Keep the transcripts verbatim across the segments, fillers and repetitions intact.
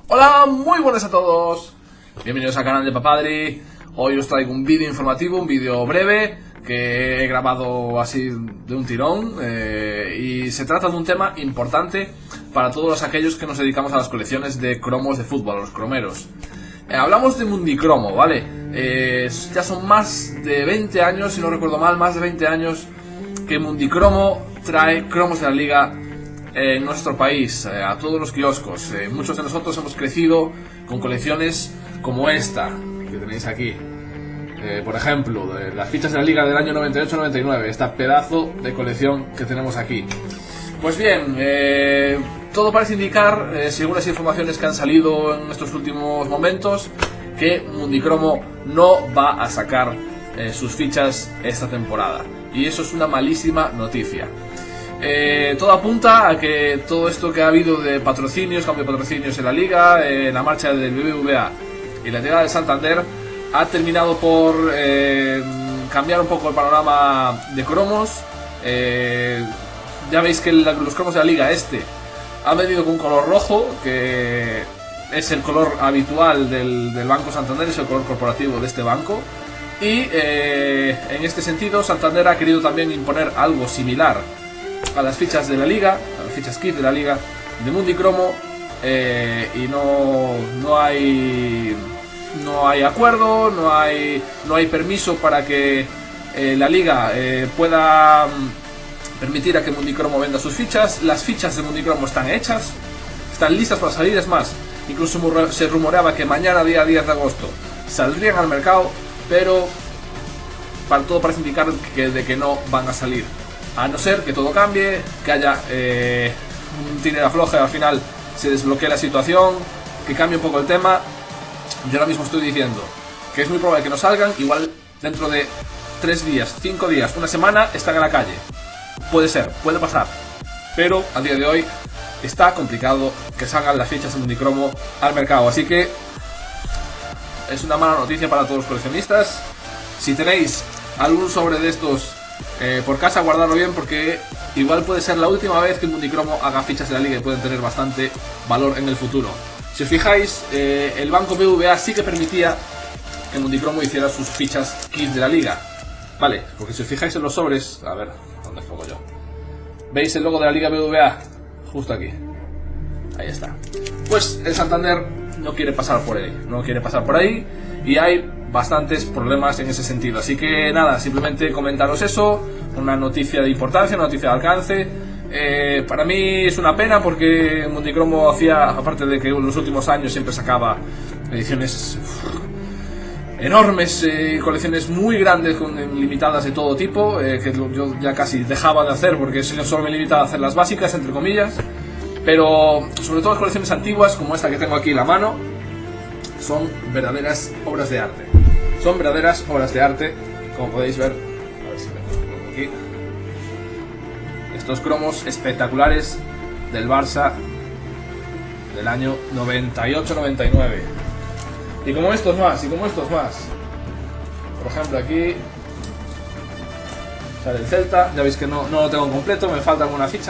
Hola, muy buenas a todos. Bienvenidos al canal de Papadri. Hoy os traigo un vídeo informativo, un vídeo breve que he grabado así de un tirón eh, y se trata de un tema importante para todos aquellos que nos dedicamos a las colecciones de cromos de fútbol, los cromeros. Eh, hablamos de Mundicromo, ¿vale? Eh, ya son más de veinte años, si no recuerdo mal, más de veinte años que Mundicromo trae cromos de la liga en nuestro país, eh, a todos los kioscos. Eh, muchos de nosotros hemos crecido con colecciones como esta que tenéis aquí. Eh, por ejemplo, de las fichas de la liga del año noventa y ocho noventa y nueve, esta pedazo de colección que tenemos aquí. Pues bien, eh, todo parece indicar, eh, según las informaciones que han salido en estos últimos momentos, que Mundicromo no va a sacar eh, sus fichas esta temporada. Y eso es una malísima noticia. Eh, todo apunta a que todo esto que ha habido de patrocinios, cambio de patrocinios en la liga, eh, la marcha del B B V A y la llegada de Santander ha terminado por eh, cambiar un poco el panorama de cromos. Eh, ya veis que la, los cromos de la liga este han venido con un color rojo, que es el color habitual del, del Banco Santander, es el color corporativo de este banco. Y eh, en este sentido Santander ha querido también imponer algo similar a las fichas de la liga, a las fichas kit de la liga de Mundicromo, eh, y no, no hay no hay acuerdo, no hay no hay permiso para que eh, la liga eh, pueda permitir a que Mundicromo venda sus fichas. Las fichas de Mundicromo están hechas, están listas para salir, es más, incluso se rumoreaba que mañana, día diez de agosto, saldrían al mercado, pero para todo parece indicar que, de que no van a salir. A no ser que todo cambie, que haya eh, un tire de afloje, al final se desbloquee la situación, que cambie un poco el tema. Yo ahora mismo estoy diciendo que es muy probable que no salgan, igual dentro de tres días, cinco días, una semana están en la calle. Puede ser, puede pasar, pero a día de hoy está complicado que salgan las fichas de Mundicromo al mercado. Así que es una mala noticia para todos los coleccionistas. Si tenéis algún sobre de estos Eh, por casa, guardarlo bien, porque igual puede ser la última vez que Mundicromo haga fichas de la liga y pueden tener bastante valor en el futuro. Si os fijáis, eh, el banco B B V A sí que permitía que Mundicromo hiciera sus fichas kit de la liga, vale, porque si os fijáis en los sobres, a ver, ¿dónde pongo yo? ¿Veis el logo de la liga B B V A? Justo aquí, ahí está. Pues el Santander no quiere pasar por ahí, no quiere pasar por ahí y hay bastantes problemas en ese sentido. Así que nada, simplemente comentaros eso, una noticia de importancia, una noticia de alcance. Eh, para mí es una pena porque Mundicromo hacía, aparte de que en los últimos años siempre sacaba ediciones uff, enormes, eh, colecciones muy grandes, con, limitadas de todo tipo, eh, que yo ya casi dejaba de hacer porque solo me limitaba a hacer las básicas, entre comillas. Pero sobre todo las colecciones antiguas, como esta que tengo aquí en la mano, son verdaderas obras de arte. Son verdaderas obras de arte, como podéis ver. A ver si me pongo aquí. Estos cromos espectaculares del Barça del año noventa y ocho noventa y nueve. Y como estos más, y como estos más. Por ejemplo, aquí sale el Celta. Ya veis que no, no lo tengo completo, me falta alguna ficha.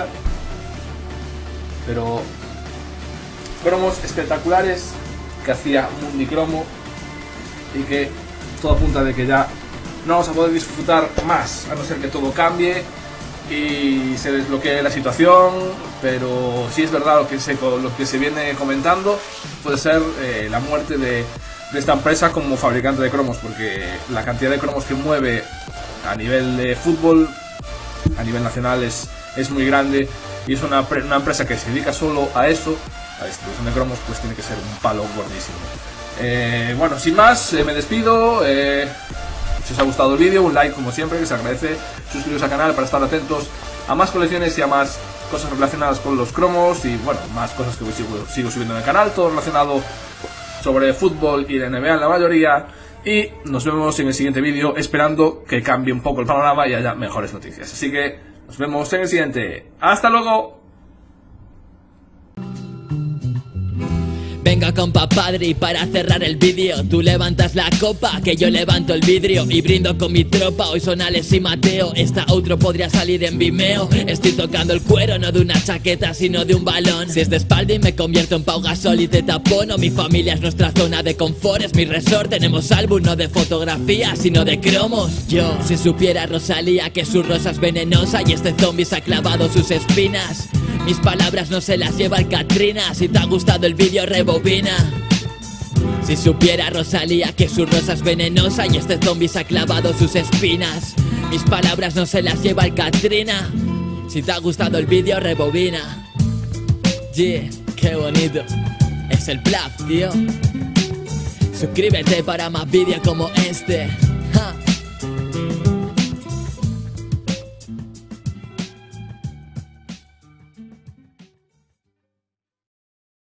Pero cromos espectaculares que hacía Mundicromo y que todo apunta de que ya no vamos a poder disfrutar más, a no ser que todo cambie y se desbloquee la situación. Pero sí es verdad lo que se, lo que se viene comentando, puede ser eh, la muerte de, de esta empresa como fabricante de cromos, porque la cantidad de cromos que mueve a nivel de fútbol, a nivel nacional, es, es muy grande, y es una, una empresa que se dedica solo a eso, a la distribución de cromos, pues tiene que ser un palo gordísimo. Eh, bueno, sin más, eh, me despido. Eh, si os ha gustado el vídeo, un like como siempre, que se agradece. Suscribiros al canal para estar atentos a más colecciones y a más cosas relacionadas con los cromos, y bueno, más cosas que sigo, sigo subiendo en el canal, todo relacionado sobre fútbol y la N B A en la mayoría. Y nos vemos en el siguiente vídeo, esperando que cambie un poco el panorama y haya mejores noticias. Así que nos vemos en el siguiente. ¡Hasta luego! Venga con Papadri para cerrar el vídeo. Tú levantas la copa, que yo levanto el vidrio y brindo con mi tropa. Hoy son Alex y Mateo, esta outro podría salir en Vimeo. Estoy tocando el cuero, no de una chaqueta sino de un balón. Si es de espalda y me convierto en Pau Gasol y te tapono. Mi familia es nuestra zona de confort, es mi resort. Tenemos álbum no de fotografía sino de cromos. Yo, si supiera Rosalía que su rosa es venenosa y este zombie se ha clavado sus espinas, mis palabras no se las lleva el Katrina. Si te ha gustado el vídeo rebobina. Si supiera Rosalía que su rosa es venenosa y este zombie se ha clavado sus espinas, mis palabras no se las lleva el Katrina. Si te ha gustado el vídeo rebobina. Yeah, qué bonito. Es el Bluff, tío. Suscríbete para más vídeos como este.